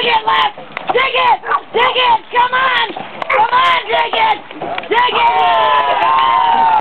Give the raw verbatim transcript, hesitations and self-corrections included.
it, left! Dig it! Dig it! Come on! Come on, dig it! Dig it!